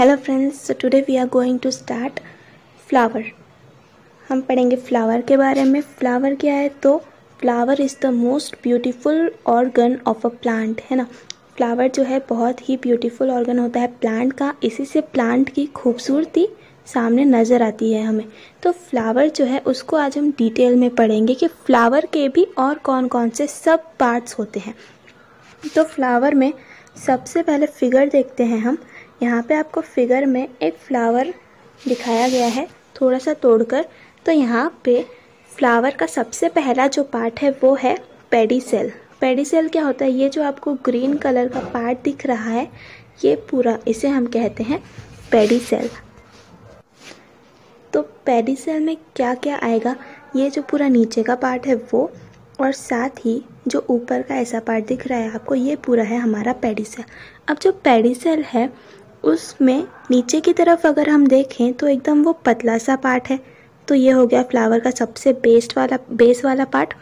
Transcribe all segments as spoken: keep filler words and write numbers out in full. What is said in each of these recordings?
Hello friends, so today we are going to start flower. हम पढ़ेंगे flower के बारे में। फ्लावर क्या है? तो flower is the most beautiful organ of a plant, है ना। फ्लावर जो है बहुत ही ब्यूटीफुल ऑर्गन होता है प्लांट का, इसी से प्लांट की खूबसूरती सामने नज़र आती है हमें। तो फ्लावर जो है उसको आज हम डिटेल में पढ़ेंगे कि फ्लावर के भी और कौन कौन से सब पार्ट्स होते हैं। तो फ्लावर में सबसे पहले फिगर देखते हैं हम। यहाँ पे आपको फिगर में एक फ्लावर दिखाया गया है थोड़ा सा तोड़कर। तो यहाँ पे फ्लावर का सबसे पहला जो पार्ट है वो है पेडिसेल। पेडिसेल क्या होता है? ये जो आपको ग्रीन कलर का पार्ट दिख रहा है ये पूरा, इसे हम कहते हैं पेडिसेल। तो पेडिसेल में क्या क्या आएगा? ये जो पूरा नीचे का पार्ट है वो, और साथ ही जो ऊपर का ऐसा पार्ट दिख रहा है आपको, ये पूरा है हमारा पेडिसेल। अब जो पेडिसेल है उसमें नीचे की तरफ अगर हम देखें तो एकदम वो पतला सा पार्ट है। तो ये हो गया फ्लावर का सबसे बेस्ट वाला बेस वाला पार्ट।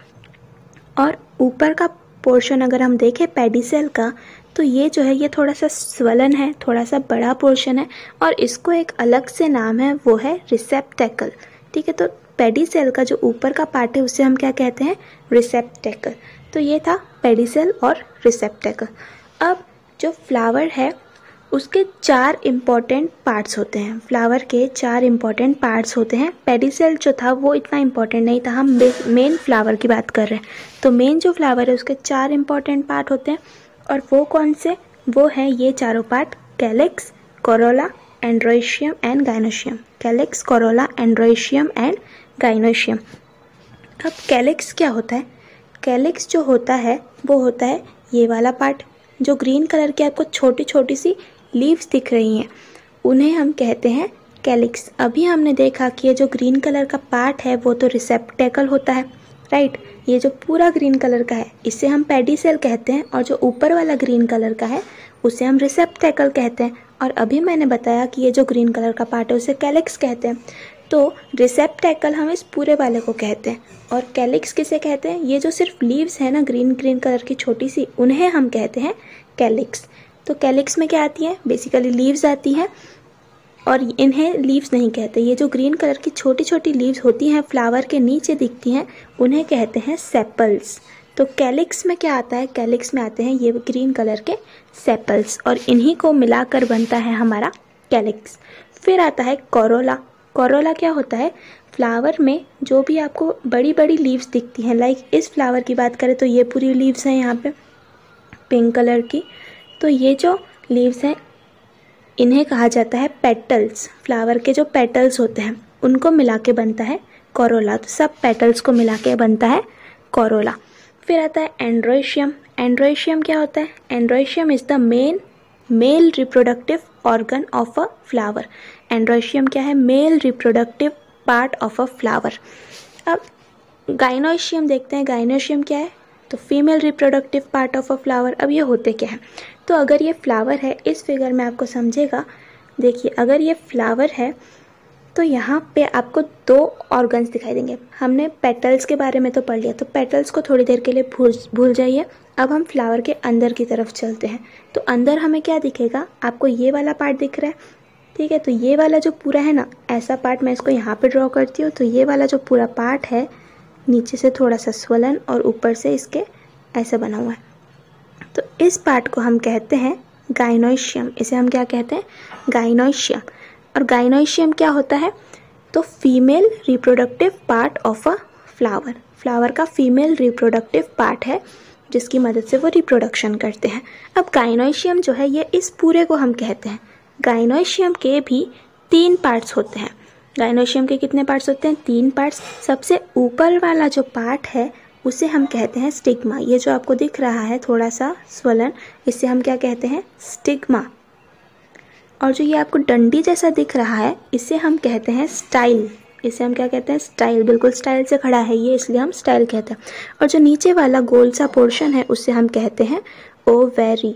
और ऊपर का पोर्शन अगर हम देखें पेडिसेल का, तो ये जो है ये थोड़ा सा स्वलन है, थोड़ा सा बड़ा पोर्शन है, और इसको एक अलग से नाम है वो है रिसेप्टेकल। ठीक है, तो पेडिसेल का जो ऊपर का पार्ट है उसे हम क्या कहते हैं? रिसेप्टेकल। तो ये था पेडिसेल और रिसेप्टेकल। अब जो फ्लावर है उसके चार इम्पॉर्टेंट पार्ट्स होते हैं। फ्लावर के चार इम्पॉर्टेंट पार्ट्स होते हैं। पेडिसेल जो था वो इतना इम्पॉर्टेंट नहीं था, हम मेन फ्लावर की बात कर रहे हैं। तो मेन जो फ्लावर है उसके चार इम्पॉर्टेंट पार्ट होते हैं, और वो कौन से? वो हैं ये चारों part: calyx, corolla, androecium and gynoecium. Calyx, corolla, androecium and gynoecium. अब कैलिक्स क्या होता है? कैलिक्स जो होता है वो होता है ये वाला पार्ट, जो ग्रीन कलर की आपको छोटी छोटी सी लीव्स दिख रही हैं, उन्हें हम कहते हैं कैलिक्स। अभी हमने देखा कि ये जो ग्रीन कलर का पार्ट है वो तो रिसेप्टेकल होता है, राइट। ये जो पूरा ग्रीन कलर का है इसे हम पेडिसेल कहते हैं, और जो ऊपर वाला ग्रीन कलर का है उसे हम रिसेप्टेकल कहते हैं। और अभी मैंने बताया कि ये जो ग्रीन कलर का पार्ट है उसे कैलिक्स कहते हैं। तो रिसेप्टेकल हम इस पूरे वाले को कहते हैं, और कैलिक्स किसे कहते हैं? ये जो सिर्फ लीव्स है ना ग्रीन ग्रीन कलर की छोटी सी, उन्हें हम कहते हैं कैलिक्स। तो कैलिक्स में क्या आती है? बेसिकली लीव्स आती हैं, और इन्हें लीव्स नहीं कहते। ये जो ग्रीन कलर की छोटी छोटी लीव्स होती हैं फ्लावर के नीचे दिखती हैं, उन्हें कहते हैं सेपल्स। तो कैलिक्स में क्या आता है? कैलिक्स में आते हैं ये ग्रीन कलर के सेपल्स, और इन्हीं को मिलाकर बनता है हमारा कैलिक्स। फिर आता है कोरोला। कोरोला क्या होता है? फ्लावर में जो भी आपको बड़ी बड़ी लीव्स दिखती हैं, लाइक इस फ्लावर की बात करें तो ये पूरी लीव्स हैं यहाँ पे पिंक कलर की। तो ये जो लीव्स हैं इन्हें कहा जाता है पेटल्स। फ्लावर के जो पेटल्स होते हैं उनको मिला के बनता है कोरोला। तो सब पेटल्स को मिला के बनता है कोरोला। फिर आता है एंड्रोइशियम। एंड्रोइशियम क्या होता है? Androecium is the main male reproductive organ of a flower. Androecium क्या है? Male reproductive part of a flower. अब गाइनोशियम देखते हैं। गाइनोशियम क्या है? तो female reproductive part of a flower. अब ये होते क्या है? तो अगर ये फ्लावर है, इस फिगर में आपको समझेगा। देखिए, अगर ये फ्लावर है तो यहाँ पे आपको दो ऑर्गन्स दिखाई देंगे। हमने पेटल्स के बारे में तो पढ़ लिया, तो पेटल्स को थोड़ी देर के लिए भूल भूल जाइए। अब हम फ्लावर के अंदर की तरफ चलते हैं। तो अंदर हमें क्या दिखेगा? आपको ये वाला पार्ट दिख रहा है, ठीक है। तो ये वाला जो पूरा है ना, ऐसा पार्ट मैं इसको यहाँ पे ड्रॉ करती हूँ। तो ये वाला जो पूरा पार्ट है नीचे से थोड़ा सा स्वलन और ऊपर से इसके ऐसा बना हुआ है, तो इस पार्ट को हम कहते हैं गाइनोशियम। इसे हम क्या कहते हैं? गाइनोशियम। और गाइनोशियम क्या होता है? तो female reproductive part of a flower. Flower का फीमेल रिप्रोडक्टिव पार्ट है जिसकी मदद से वो रिप्रोडक्शन करते हैं। अब गाइनोशियम जो है ये इस पूरे को हम कहते हैं। गाइनोशियम के भी तीन पार्ट्स होते हैं। गाइनोशियम के कितने पार्ट्स होते हैं? तीन पार्ट्स। सबसे ऊपर वाला जो पार्ट है उसे हम कहते हैं स्टिग्मा। ये जो आपको दिख रहा है थोड़ा सा स्वलन, इसे हम क्या कहते हैं? स्टिग्मा। और जो ये आपको डंडी जैसा दिख रहा है इसे हम कहते हैं स्टाइल। इसे हम क्या कहते हैं? स्टाइल। बिल्कुल स्टाइल से खड़ा है ये, इसलिए हम स्टाइल कहते हैं। और जो नीचे वाला गोल सा पोर्शन है उसे हम कहते हैं ओवेरी।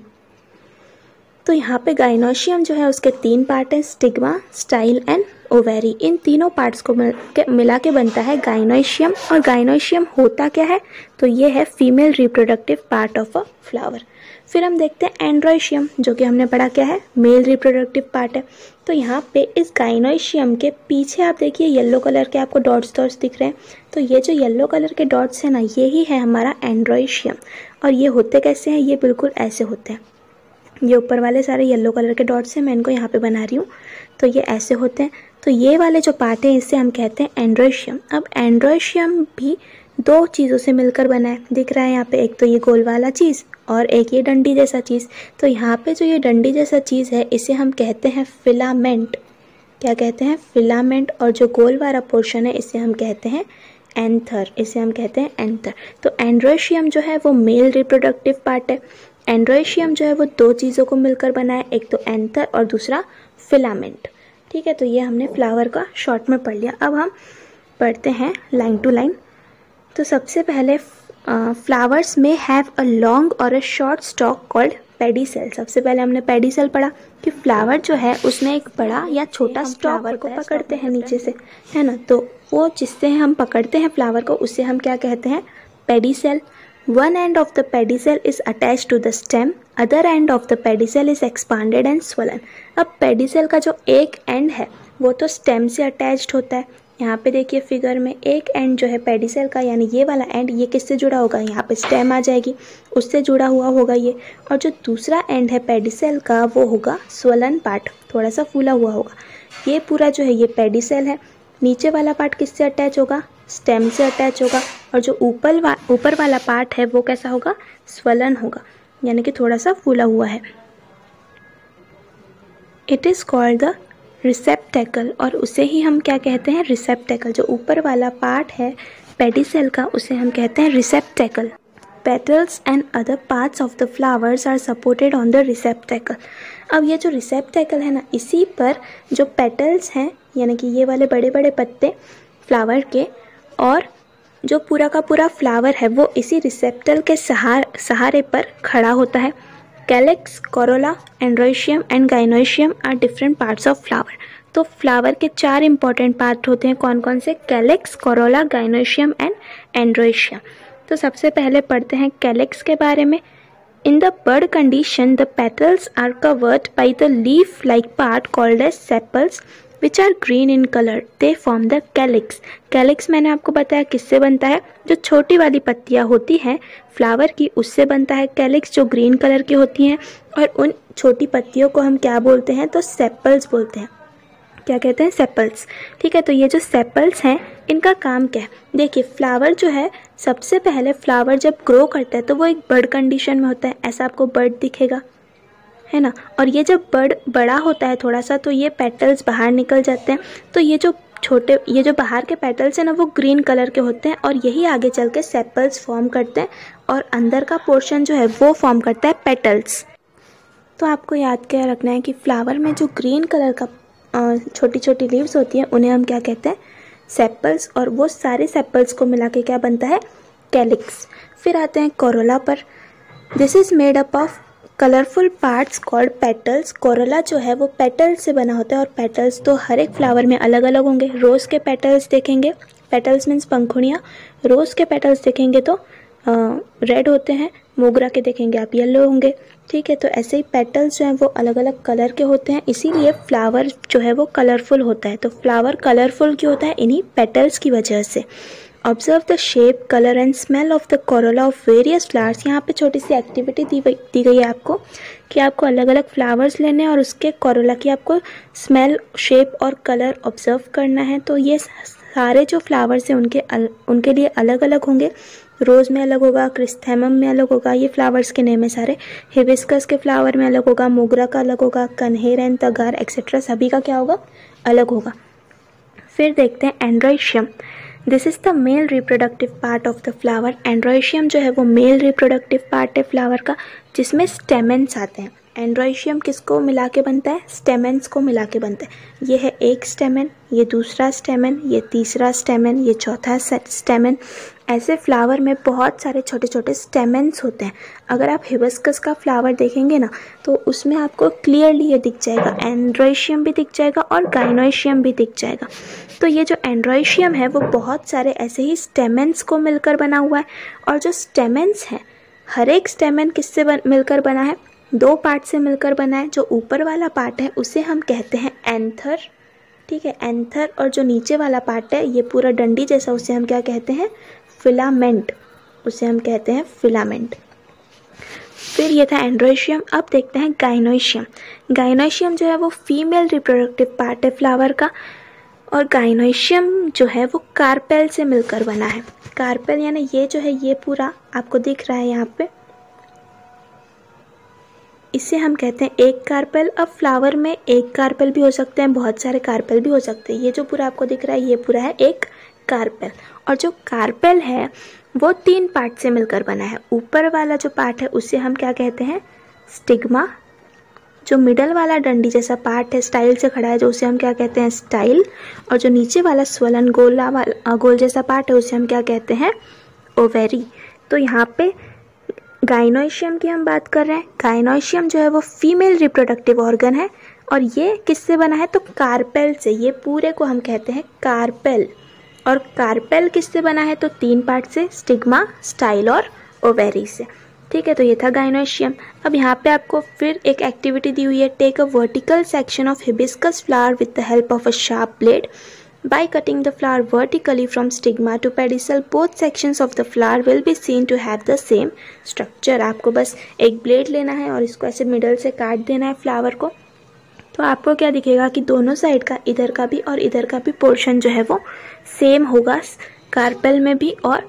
तो यहाँ पे गाइनोशियम जो है उसके तीन पार्ट हैं: स्टिग्मा, स्टाइल एंड ओवेरी। इन तीनों पार्ट्स को मिल के मिला के बनता है गाइनोशियम। और गाइनोशियम होता क्या है? तो ये है female reproductive part of a flower. फिर हम देखते हैं एंड्रोइशियम, जो कि हमने पढ़ा क्या है, मेल रिप्रोडक्टिव पार्ट है। तो यहाँ पे इस गाइनोइशियम के पीछे आप देखिए येलो कलर के आपको डॉट्स डॉट्स दिख रहे हैं। तो ये जो येलो कलर के डॉट्स हैं ना, यही है हमारा एंड्रोइशियम। और ये होते कैसे हैं, ये बिल्कुल ऐसे होते हैं। ये ऊपर वाले सारे येलो कलर के डॉट्स हैं, मैं इनको यहाँ पे बना रही हूँ। तो ये ऐसे होते हैं। तो ये वाले जो पार्ट है इसे हम कहते हैं एंड्रोइशियम। अब एंड्रोइशियम भी दो चीज़ों से मिलकर बना है, दिख रहा है यहाँ पे, एक तो ये गोल वाला चीज़ और एक ये डंडी जैसा चीज़। तो यहाँ पे जो ये डंडी जैसा चीज़ है इसे हम कहते हैं फिलामेंट। क्या कहते हैं, फिलामेंट। और जो गोल वाला पोर्शन है इसे हम कहते हैं एंथर, इसे हम कहते हैं एंथर। तो एंड्रोइशियम जो है वो मेल रिप्रोडक्टिव पार्ट है। एंड्रोइशियम जो है वो दो चीज़ों को मिलकर बना है, एक तो एंथर और दूसरा फिलामेंट। ठीक है, तो ये हमने फ्लावर का शॉर्ट में पढ़ लिया। अब हम पढ़ते हैं लाइन टू लाइन। तो सबसे पहले फ्लावर्स में हैव अ लॉन्ग और a short stalk called pedicel. सबसे पहले हमने पेडिसेल पढ़ा कि फ्लावर जो है उसमें एक बड़ा या छोटा फ्लावर को पकड़ते हैं नीचे से, है ना। तो वो जिससे हम पकड़ते हैं फ्लावर को उसे हम क्या कहते हैं, pedicel. One end of the pedicel is attached to the stem, other end of the pedicel is expanded and swollen. अब pedicel का जो एक एंड है वो तो स्टेम से अटैच्ड होता है। यहाँ पे देखिए फिगर में एक एंड जो है पेडिसेल का, यानी ये वाला एंड, ये किससे जुड़ा होगा, यहाँ पे स्टेम आ जाएगी, उससे जुड़ा हुआ होगा ये। और जो दूसरा एंड है पेडिसेल का वो होगा स्वलन पार्ट, थोड़ा सा फूला हुआ होगा। ये पूरा जो है ये पेडिसेल है। नीचे वाला पार्ट किससे अटैच होगा, स्टेम से अटैच होगा। और जो ऊपर वा, ऊपर वाला पार्ट है वो कैसा होगा, स्वलन होगा, यानी कि थोड़ा सा फूला हुआ है। It is called the receptacle, और उसे ही हम क्या कहते हैं, रिसेप्टेकल। जो ऊपर वाला पार्ट है पेडिसेल का उसे हम कहते हैं receptacle. Petals and other parts of the flowers are supported on the receptacle. अब ये जो रिसेप्टेकल है ना, इसी पर जो पेटल्स हैं, यानी कि ये वाले बड़े बड़े पत्ते फ्लावर के, और जो पूरा का पूरा फ्लावर है वो इसी रिसेप्टल के सहार सहारे पर खड़ा होता है। Calyx, corolla, androecium and gynoecium are different parts of flower. तो फ्लावर के चार इंपॉर्टेंट पार्ट होते हैं, कौन कौन से, calyx, corolla, gynoecium and androecium. तो सबसे पहले पढ़ते हैं कैलिक्स के बारे में। In the bud condition, the petals are covered by the leaf-like part called as sepals, which are green in color. They form the calyx. Calyx मैंने आपको बताया किससे बनता है, जो छोटी वाली पत्तियां होती हैं फ्लावर की उससे बनता है कैलिक्स, जो ग्रीन कलर की होती हैं। और उन छोटी पत्तियों को हम क्या बोलते हैं, तो सेपल्स बोलते हैं। क्या कहते हैं, सेपल्स। ठीक है, तो ये जो सेपल्स हैं इनका काम क्या है, देखिए फ्लावर जो है सबसे पहले फ्लावर जब ग्रो करता है तो वो एक बर्ड कंडीशन में होता है, ऐसा आपको बर्ड दिखेगा, है ना। और ये जब बर्ड बड़ा होता है थोड़ा सा तो ये पेटल्स बाहर निकल जाते हैं। तो ये जो छोटे ये जो बाहर के पेटल्स हैं ना वो ग्रीन कलर के होते हैं, और यही आगे चल के सेपल्स फॉर्म करते हैं, और अंदर का पोर्शन जो है वो फॉर्म करता है पेटल्स। तो आपको याद क्या रखना है कि फ्लावर में जो ग्रीन कलर का छोटी छोटी लीव्स होती हैं उन्हें हम क्या कहते हैं, सेपल्स। और वो सारे सेपल्स को मिला के क्या बनता है, कैलिक्स। फिर आते हैं कोरोला पर। This is made up of colourful parts called petals. Corolla जो है वो पेटल्स से बना होता है, और पेटल्स तो हर एक फ्लावर में अलग अलग होंगे। रोज़ के पेटल्स देखेंगे, पेटल्स मीन्स पंखुड़ियाँ, रोज़ के पेटल्स देखेंगे तो रेड होते हैं, मोगरा के देखेंगे आप येलो होंगे। ठीक है, तो ऐसे ही पेटल्स जो हैं वो अलग अलग कलर के होते हैं, इसीलिए फ्लावर जो है वो कलरफुल होता है। तो फ्लावर कलरफुल क्यों होता है, इन्हीं पेटल्स की वजह से। Observe the shape, colour and smell of the corolla of various flowers. यहाँ पे छोटी सी एक्टिविटी दी दी गई है आपको कि आपको अलग अलग फ्लावर्स लेने हैं और उसके कोरोला की आपको स्मेल, शेप और कलर ऑब्जर्व करना है। तो ये सारे जो फ्लावर्स हैं उनके अल, उनके लिए अलग अलग होंगे। रोज़ में अलग होगा, क्रिस्थैमम में अलग होगा, ये फ्लावर्स के नेम है सारे। हिबिस्कस के फ्लावर में अलग होगा, मोगरा का अलग होगा, कन्हेरन, तगार एक्सेट्रा सभी का क्या होगा, अलग होगा। फिर देखते हैं androecium. This is the male reproductive part of the flower. Androecium जो है वो मेल रिप्रोडक्टिव पार्ट है फ्लावर का, जिसमें स्टेमेंस आते हैं। एंड्रोइशियम किसको मिला के बनता है, स्टेमेंस को मिला के बनता है। ये है एक स्टेमेन, ये दूसरा स्टेमेन, ये तीसरा स्टेमेन, ये चौथा स्टेमेन। ऐसे फ्लावर में बहुत सारे छोटे छोटे स्टेमेंस होते हैं। अगर आप हिबिस्कस का फ्लावर देखेंगे ना तो उसमें आपको क्लियरली ये दिख जाएगा, एंड्रोइशियम भी दिख जाएगा और गाइनोइशियम भी दिख जाएगा। तो ये जो एंड्रोइशियम है वो बहुत सारे ऐसे ही स्टेमेंस को मिलकर बना हुआ है, और जो स्टेमेंस हैं हर एक स्टेमन किससे बन, मिलकर बना है, दो पार्ट से मिलकर बना है। जो ऊपर वाला पार्ट है उसे हम कहते हैं एंथर, ठीक है, एंथर। और जो नीचे वाला पार्ट है ये पूरा डंडी जैसा, उसे हम क्या कहते हैं, फिलामेंट, उसे हम कहते हैं फिलामेंट। फिर ये था एंड्रोशियम। अब देखते हैं गाइनोशियम। गाइनोशियम जो है वो फीमेल रिप्रोडक्टिव पार्ट है फ्लावर का, और गाइनोशियम जो है वो कार्पेल से मिलकर बना है। कार्पेल यानी ये जो है ये पूरा आपको दिख रहा है यहाँ पे, इसे हम कहते हैं एक कार्पेल। अब फ्लावर में एक कार्पेल भी हो सकते हैं, बहुत सारे कार्पेल भी हो सकते हैं। ये जो पूरा आपको दिख रहा है ये पूरा है एक कार्पेल। और जो कार्पेल है वो तीन पार्ट से मिलकर बना है। ऊपर वाला जो पार्ट है उसे हम क्या कहते हैं, स्टिग्मा। जो मिडल वाला डंडी जैसा पार्ट है स्टाइल से खड़ा है, जो उसे हम क्या कहते हैं, स्टाइल। और जो नीचे वाला स्वलन गोला वाला गोल जैसा पार्ट है उसे हम क्या कहते हैं, ओवेरी। तो यहाँ पे गाइनोशियम की हम बात कर रहे हैं। गाइनोशियम जो है वो फीमेल रिप्रोडक्टिव ऑर्गन है, और ये किससे बना है, तो कार्पेल से। ये पूरे को हम कहते हैं कार्पेल। और कार्पेल किससे बना है, तो तीन पार्ट से, स्टिग्मा, स्टाइल और ओवेरी से, ठीक है। तो ये था गाइनोशियम। अब यहाँ पे आपको फिर एक एक्टिविटी दी हुई है, take a vertical section of hibiscus flower with the help of a sharp blade. By cutting the flower vertically from stigma to pedicel, both sections of the flower will be seen to have the same structure. आपको बस एक blade लेना है और इसको ऐसे middle से काट देना है फ्लावर को, तो आपको क्या दिखेगा कि दोनों साइड का, इधर का भी और इधर का भी पोर्शन जो है वो सेम होगा, कार्पेल में भी और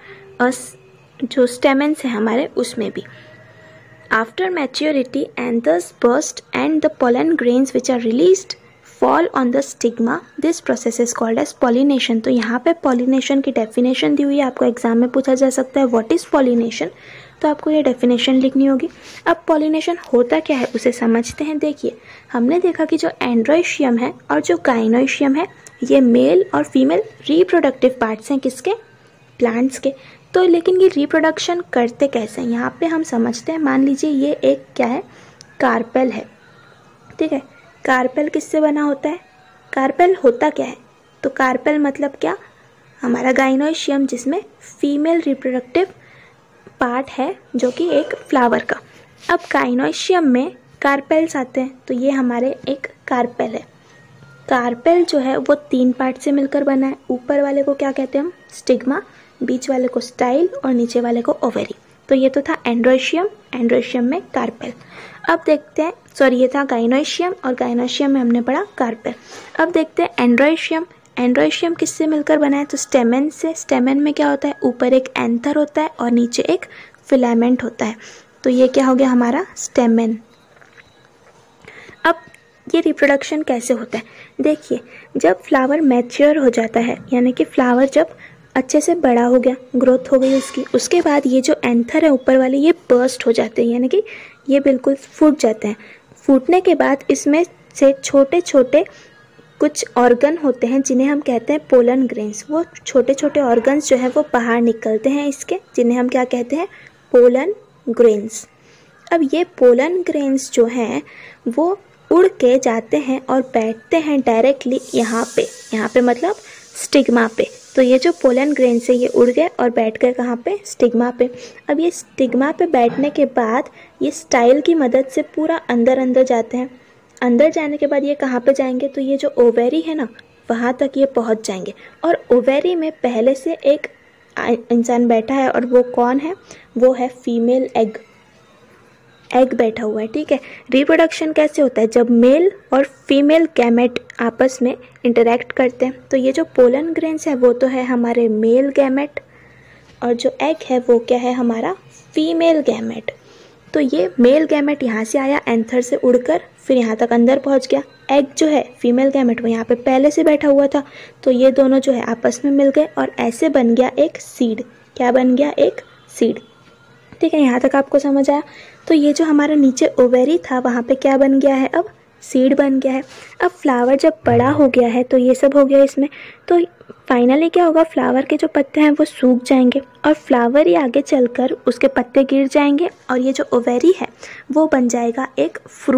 जो स्टेमेंस है हमारे उसमें भी। After maturity, anthers burst and the pollen grains which are released fall on the stigma. This process is called as pollination. तो यहाँ पे pollination की definition दी हुई है, आपको एग्जाम में पूछा जा सकता है what is pollination, तो आपको ये definition लिखनी होगी। अब pollination होता क्या है उसे समझते हैं। देखिए, हमने देखा कि जो एंड्रोशियम है और जो गाइनोशियम है ये मेल और फीमेल रिप्रोडक्टिव पार्ट्स हैं किसके, प्लांट्स के। तो लेकिन ये रिप्रोडक्शन करते कैसे हैं, यहाँ पे हम समझते हैं। मान लीजिए ये एक क्या है, कार्पेल है, ठीक है। कार्पेल किससे बना होता है, कार्पेल होता क्या है, तो कार्पेल मतलब क्या, हमारा गाइनोशियम जिसमें फीमेल रिप्रोडक्टिव पार्ट है जो कि एक फ्लावर का। अब गाइनोशियम में कार्पेल्स आते हैं, तो ये हमारे एक कार्पेल है। कार्पेल जो है वो तीन पार्ट से मिलकर बना है। ऊपर वाले को क्या कहते हैं हम, स्टिग्मा, बीच वाले को स्टाइल और नीचे वाले को ओवेरी। तो ये तो था एंड्रोशियम, एंड्रोशियम में कार्पेल। अब देखते हैं, सॉरी ये था गाइनोशियम और गाइनोशियम में हमने पढ़ा कार्पेल। अब देखते हैं एंड्रोशियम। एंड्रोशियम किससे मिलकर बना है, तो स्टेमेन से। स्टेमेन में क्या होता है, ऊपर एक एंथर होता है और नीचे एक फिलामेंट होता है। तो ये क्या हो गया हमारा स्टेमेन। अब ये रिप्रोडक्शन कैसे होता है, देखिए जब फ्लावर मैच्योर हो जाता है, यानी कि फ्लावर जब अच्छे से बड़ा हो गया, ग्रोथ हो गई उसकी, उसके बाद ये जो एंथर है ऊपर वाले ये बर्स्ट हो जाते हैं, यानी कि ये बिल्कुल फूट जाते हैं। फूटने के बाद इसमें से छोटे छोटे कुछ ऑर्गन होते हैं जिन्हें हम कहते हैं पोलन ग्रेन्स। वो छोटे छोटे ऑर्गन्स जो है वो बाहर निकलते हैं इसके, जिन्हें हम क्या कहते हैं, पोलन ग्रेन्स। अब ये पोलन ग्रेन्स जो हैं वो उड़ के जाते हैं और बैठते हैं डायरेक्टली यहाँ पे, यहाँ पे मतलब स्टिग्मा पे। तो ये जो पोलन ग्रेन से ये उड़ गए और बैठ गए कहाँ पे, स्टिग्मा पे। अब ये स्टिग्मा पे बैठने के बाद ये स्टाइल की मदद से पूरा अंदर अंदर जाते हैं। अंदर जाने के बाद ये कहाँ पे जाएंगे, तो ये जो ओवेरी है ना वहाँ तक ये पहुँच जाएंगे। और ओवेरी में पहले से एक इंसान बैठा है, और वो कौन है, वो है फीमेल एग, एग बैठा हुआ है, ठीक है। रिप्रोडक्शन कैसे होता है, जब मेल और फीमेल गैमेट आपस में इंटरेक्ट करते हैं। तो ये जो पोलन ग्रेन्स है वो तो है हमारे मेल गैमेट, और जो एग है वो क्या है, हमारा फीमेल गैमेट। तो ये मेल गैमेट यहाँ से आया एंथर से उड़कर, फिर यहाँ तक अंदर पहुँच गया। एग जो है फीमेल गैमेट वो यहाँ पे पहले से बैठा हुआ था, तो ये दोनों जो है आपस में मिल गए और ऐसे बन गया एक सीड। क्या बन गया, एक सीड, ठीक है। यहाँ तक आपको समझ आया। तो ये जो हमारा नीचे ओवेरी था वहाँ पे क्या बन गया है, अब सीड बन गया है। अब फ्लावर जब बड़ा हो गया है तो ये सब हो गया इसमें, तो फाइनली क्या होगा, फ्लावर के जो पत्ते हैं वो सूख जाएंगे और फ्लावर ही आगे चलकर उसके पत्ते गिर जाएंगे, और ये जो ओवेरी है वो बन जाएगा एक फ्रूट,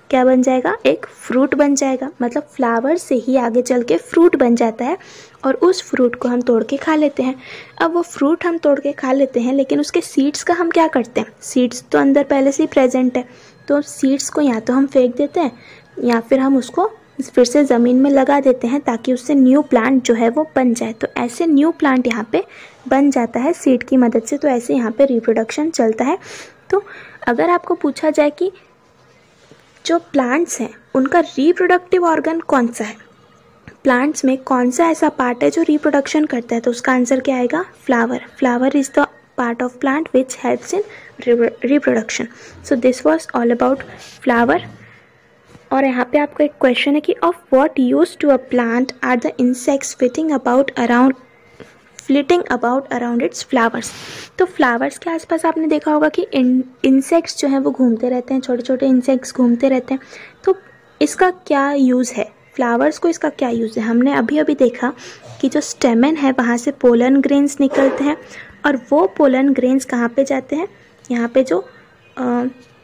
क्या बन जाएगा, एक फ्रूट बन जाएगा। मतलब फ्लावर से ही आगे चल के फ्रूट बन जाता है और उस फ्रूट को हम तोड़ के खा लेते हैं। अब वो फ्रूट हम तोड़ के खा लेते हैं, लेकिन उसके सीड्स का हम क्या करते हैं, सीड्स तो अंदर पहले से ही प्रेजेंट है, तो सीड्स को या तो हम फेंक देते हैं या फिर हम उसको फिर से ज़मीन में लगा देते हैं ताकि उससे न्यू प्लांट जो है वो बन जाए। तो ऐसे न्यू प्लांट यहाँ पे बन जाता है सीड की मदद से। तो ऐसे यहाँ पे रिप्रोडक्शन चलता है। तो अगर आपको पूछा जाए कि जो प्लांट्स हैं उनका रिप्रोडक्टिव ऑर्गन कौन सा है, प्लांट्स में कौन सा ऐसा पार्ट है जो रिप्रोडक्शन करता है, तो उसका आंसर क्या आएगा, flower. Flower is the part of plant which helps in reproduction. So this was all about flower. और यहाँ पे आपका एक क्वेश्चन है कि of what use to a plant are the insects flitting about around flitting about around its flowers. तो flowers के आसपास आपने देखा होगा कि इंसेक्ट्स जो हैं वो घूमते रहते हैं, छोटे छोटे इंसेक्ट्स घूमते रहते हैं। तो इसका क्या यूज़ है, फ्लावर्स को इसका क्या यूज़ है। हमने अभी अभी देखा कि जो स्टेमन है वहाँ से पोलन ग्रेन्स निकलते हैं और वो पोलन ग्रेन्स कहाँ पे जाते हैं, यहाँ पे जो आ,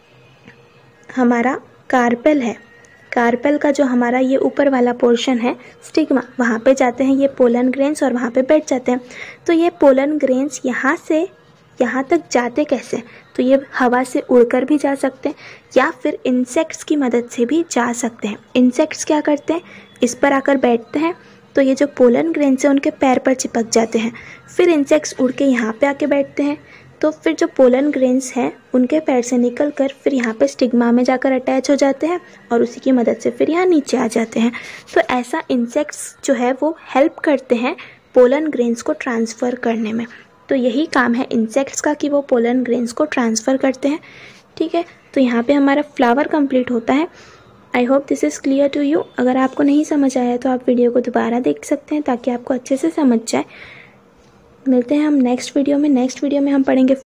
हमारा कार्पेल है, कार्पेल का जो हमारा ये ऊपर वाला पोर्शन है स्टिग्मा, वहाँ पे जाते हैं ये पोलन ग्रेन्स और वहाँ पे बैठ जाते हैं। तो ये पोलन ग्रेन्स यहाँ से यहाँ तक जाते कैसे, तो ये हवा से उड़कर भी जा सकते हैं या फिर इंसेक्ट्स की मदद से भी जा सकते हैं। इंसेक्ट्स क्या करते हैं, इस पर आकर बैठते हैं तो ये जो पोलन ग्रेन्स है उनके पैर पर चिपक जाते हैं, फिर इंसेक्ट्स उड़ के यहाँ पे आके बैठते हैं, तो फिर जो पोलन ग्रेन्स हैं उनके पैर से निकल कर फिर यहाँ पे स्टिग्मा में जाकर अटैच हो जाते हैं और उसी की मदद से फिर यहाँ नीचे आ जाते हैं। तो ऐसा इंसेक्ट्स जो है वो हेल्प करते हैं पोलन ग्रेन्स को ट्रांसफ़र करने में। तो यही काम है इंसेक्ट्स का कि वो पोलन ग्रेन्स को ट्रांसफ़र करते हैं। ठीक है, तो यहाँ पे हमारा फ्लावर कंप्लीट होता है। I hope this is clear to you. अगर आपको नहीं समझ आया तो आप वीडियो को दोबारा देख सकते हैं ताकि आपको अच्छे से समझ जाए। मिलते हैं हम नेक्स्ट वीडियो में। नेक्स्ट वीडियो में हम पढ़ेंगे